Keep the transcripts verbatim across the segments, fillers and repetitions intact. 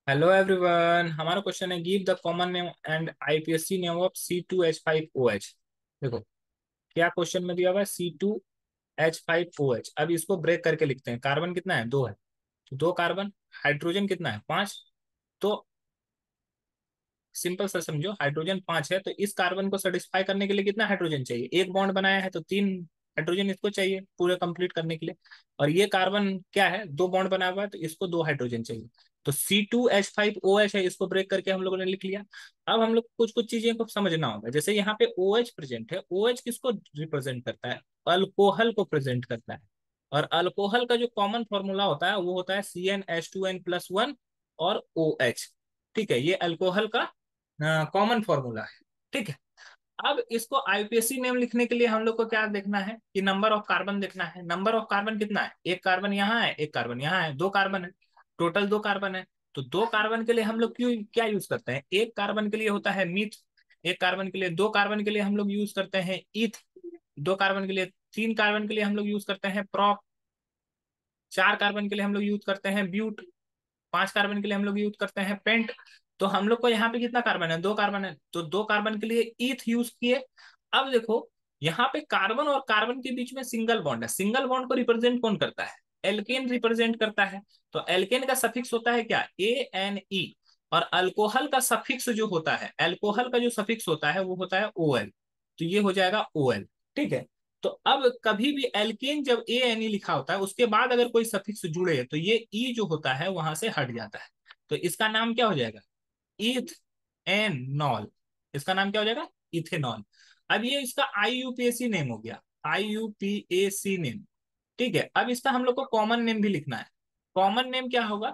Hello everyone, हमारा question है give the common name and IPSC name of C two H five O H. देखो क्या question में दिया हुआ है, C two H five O H. अब इसको ब्रेक करके लिखते हैं। कार्बन कितना है? दो है, तो दो कार्बन। हाइड्रोजन कितना है? पांच। तो सिंपल सा समझो, हाइड्रोजन पांच है तो इस कार्बन को सेटिस्फाई करने के लिए कितना हाइड्रोजन चाहिए? एक बॉन्ड बनाया है तो तीन हाइड्रोजन इसको चाहिए पूरे कंप्लीट करने के लिए। और ये कार्बन क्या है? दो बॉन्ड बनाया हुआ है तो इसको दो हाइड्रोजन चाहिए। तो C two H five O H है, इसको ब्रेक करके हम लोगों ने लिख लिया। अब हम लोग कुछ कुछ चीजें को समझना होगा। जैसे यहाँ पे ओ एच प्रेजेंट है, ओ एच किसको रिप्रेजेंट करता है? अल्कोहल को प्रेजेंट करता है। और अल्कोहल का जो कॉमन फॉर्मूला होता है वो होता है C N H two N plus one और ओ एच। ठीक है, ये अल्कोहल का कॉमन फॉर्मूला है। ठीक है। अब इसको आईपीएससी नेम लिखने के लिए हम लोग को क्या देखना है कि नंबर ऑफ कार्बन देखना है। नंबर ऑफ कार्बन कितना है? एक कार्बन यहाँ है, एक कार्बन यहाँ है, दो कार्बन है। टोटल दो कार्बन है। तो दो कार्बन के लिए हम लोग क्यों क्या यूज करते हैं? एक कार्बन के लिए होता है मीथ, एक कार्बन के लिए, दो कार्बन के लिए हम लोग यूज करते हैं ईथ, दो कार्बन के लिए, तीन कार्बन के लिए हम लोग यूज करते हैं प्रोप, चार कार्बन के लिए हम लोग यूज करते हैं ब्यूट, पांच कार्बन के लिए हम लोग यूज करते हैं पेंट। तो हम लोग को यहाँ पे कितना कार्बन है? दो कार्बन है, तो दो कार्बन के लिए ईथ यूज किए। अब देखो, यहाँ पे कार्बन और कार्बन के बीच में सिंगल बॉन्ड है। सिंगल बॉन्ड को रिप्रेजेंट कौन करता है? एल्केन रिप्रेजेंट करता है। तो एल्केन का सफिक्स होता है क्या? A N E. और अल्कोहल का सफिक्स जो होता है, अल्कोहल का जो सफिक्स होता है वो होता है ओ एल। तो ये हो जाएगा ओ एल। ठीक है। तो अब कभी भी एल्केन जब ए एन ई लिखा होता है उसके बाद अगर कोई सफिक्स जुड़े तो ये ई जो होता है वहां से हट जाता है। तो इसका नाम क्या हो जाएगा? इथ एनॉल। इसका नाम क्या हो जाएगा? इथेनॉल। अब ये इसका आईयूपीएसी नेम हो गया, आईयूपीएसी नेम। ठीक है। अब इसका हम लोग को कॉमन नेम भी लिखना है। कॉमन नेम क्या होगा?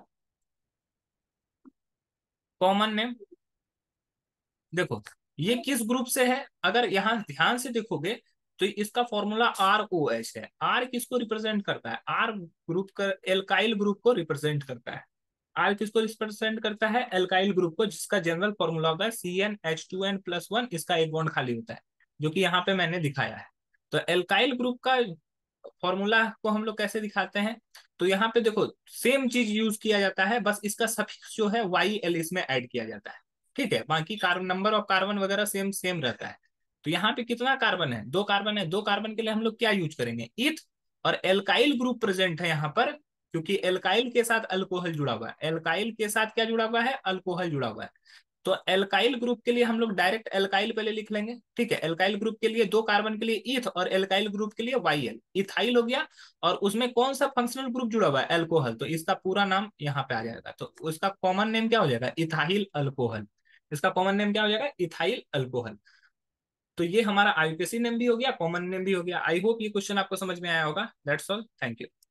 कॉमन नेम देखो, ये किस ग्रुप से है? अगर यहाँ ध्यान से देखोगे तो इसका फॉर्मूला आर ओ एच है। आर किसको रिप्रेजेंट करता है? आर ग्रुप का, एल्काइल ग्रुप को रिप्रेजेंट करता है। आर किसको रिप्रेजेंट करता है? एल्काइल ग्रुप को, जिसका जनरल फॉर्मूला होता है C N H two N plus one. इसका एक बॉन्ड खाली होता है जो कि यहाँ पे मैंने दिखाया है। तो एल्काइल ग्रुप का फॉर्मूला को हम लोग कैसे दिखाते हैं? तो यहाँ पे देखो, सेम चीज यूज किया जाता है, बस इसका सफिक्स जो है वाई एल इसमें ऐड किया जाता है। ठीक है, बाकी कार्बन, नंबर ऑफ कार्बन वगैरह सेम सेम रहता है। तो यहाँ पे कितना कार्बन है? दो कार्बन है। दो कार्बन के लिए हम लोग क्या यूज करेंगे? इथ। और एल्काइल ग्रुप प्रेजेंट है यहाँ पर, क्योंकि एल्काइल के साथ अल्कोहल जुड़ा हुआ है। एल्काइल के साथ क्या जुड़ा हुआ है? अल्कोहल जुड़ा हुआ है। तो एल्काइल ग्रुप के लिए हम लोग डायरेक्ट एल्काइल पहले लिख लेंगे। ठीक है, एल्काइल ग्रुप के लिए दो कार्बन के लिए ईथ और एल्काइल ग्रुप के लिए वाई एल, इथाइल हो गया। और उसमें कौन सा फंक्शनल ग्रुप जुड़ा हुआ है? अल्कोहल। तो इसका पूरा नाम यहाँ पे आ जाएगा। तो उसका कॉमन नेम क्या हो जाएगा? Ethyl alcohol. इसका कॉमन नेम क्या हो जाएगा? Ethyl alcohol. तो ये हमारा आईपीएसी नेम भी हो गया, कॉमन नेम भी हो गया। आई होप ये क्वेश्चन आपको समझ में आया होगा। That's all, thank you.